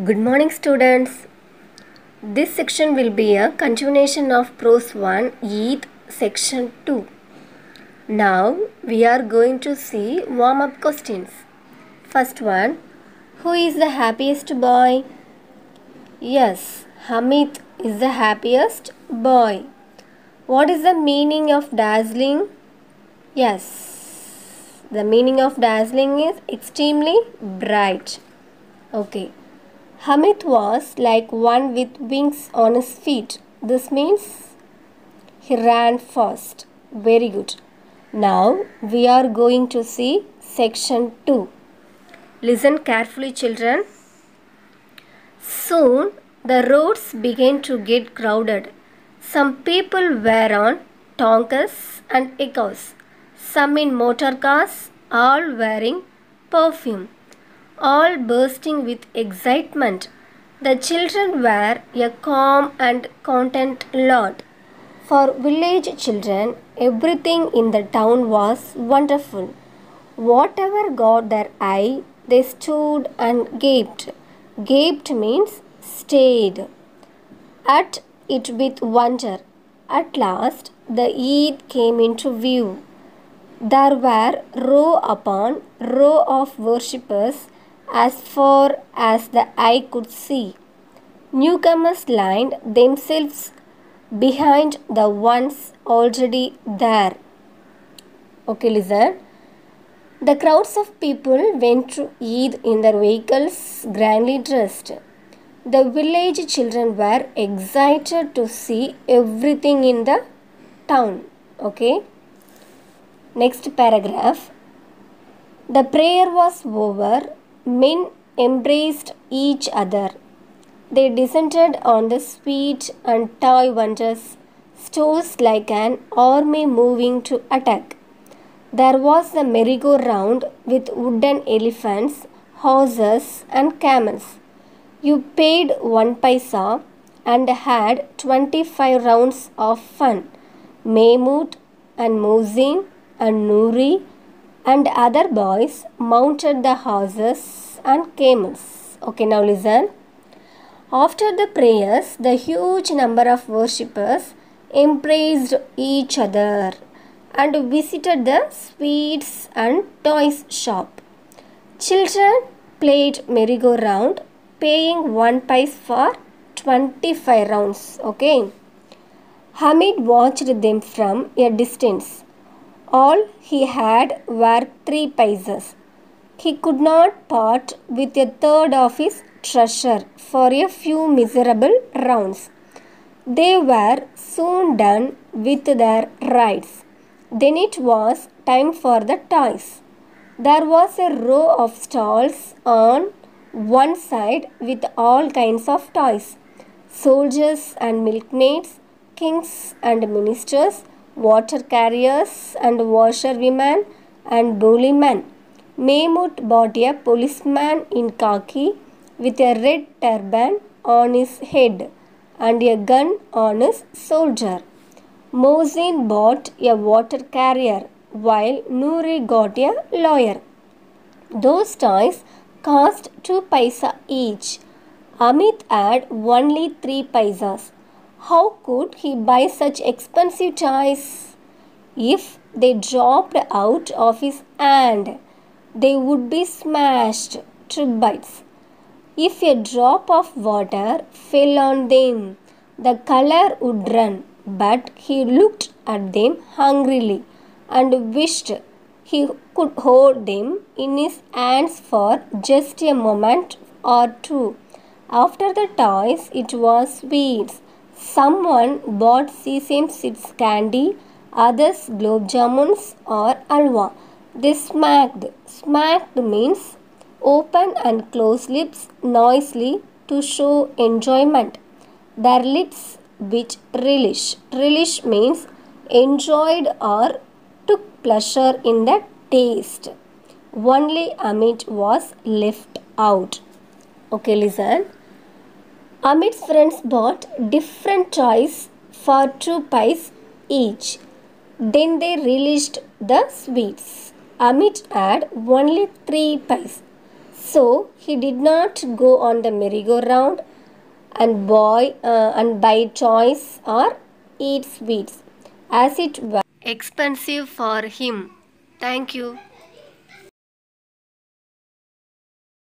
Good morning, students. This section will be a continuation of Prose 1 Eid section 2. Now we are going to see warm up questions. First one, who is the happiest boy? Yes, Hamid is the happiest boy. What is the meaning of dazzling? Yes, the meaning of dazzling is extremely bright. Okay. Hamid was like one with wings on his feet. This means he ran fast. Very good. Now we are going to see section 2. Listen carefully, children. Soon the roads began to get crowded. Some people were on tonkas and echoes, some in motor cars, all wearing perfume, all bursting with excitement. The children were a calm and content lot. For village children, everything in the town was wonderful. Whatever caught their eye, they stood and gaped. Gaped means stared at it with wonder. At last, the Eid came into view. There were row upon row of worshippers as far as the eye could see. Newcomers lined themselves behind the ones already there. Okay, listen. The crowds of people went to Eid in their vehicles, grandly dressed. The village children were excited to see everything in the town. Okay. Next paragraph. The prayer was over. Men embraced each other. They descended on the sweet and toy wonders, stores like an army moving to attack. There was a merry-go-round with wooden elephants, horses and camels. You paid 1 paisa and had 25 rounds of fun. Mahmood and Mohsin and Noori and other boys mounted the horses and camels. Okay, now listen. After the prayers, the huge number of worshippers embraced each other and visited the sweets and toys shop. Children played merry-go-round, paying 1 paise for 25 rounds. Okay. Hamid watched them from a distance. All he had were 3 paisas. He could not part with a third of his treasure for a few miserable rounds. They were soon done with their rides. Then it was time for the toys. There was a row of stalls on one side with all kinds of toys. Soldiers and milkmaids, kings and ministers, water carriers and washerwomen and bullymen. Mahmood bought a policeman in khaki with a red turban on his head and a gun on his shoulder. Mohsin bought a water carrier while Noori got a lawyer. Those toys cost 2 paisa each. Amit had only 3 paisas. How could he buy such expensive toys? If they dropped out of his hand, they would be smashed to bits. If a drop of water fell on them, the color would run. But he looked at them hungrily and wished he could hold them in his hands for just a moment or two. After the toys, it was sweets. Someone bought sesame seeds candy, others gulab jamuns or alwa. They smacked. Smacked means open and close lips noisily to show enjoyment. Their lips with relish. Relish means enjoyed or took pleasure in the taste. Only Amit was left out. Okay, listen. Amit's friends bought different toys for 2 paise each. Then they relished the sweets. Amit had only 3 paise. So he did not go on the merry-go-round and buy toys or eat sweets, as it was expensive for him. Thank you.